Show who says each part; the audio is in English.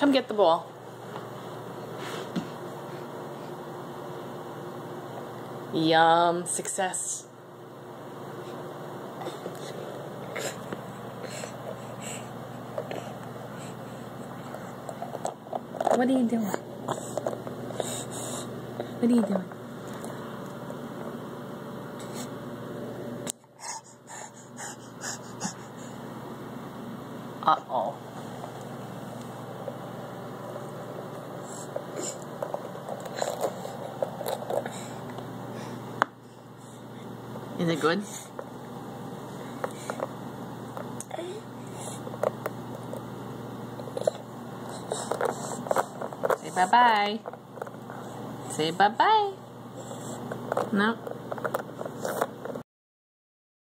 Speaker 1: Come get the ball. Yum. Success. What are you doing? What are you doing? Uh-oh. Is it good? Say bye-bye. Say bye-bye. No.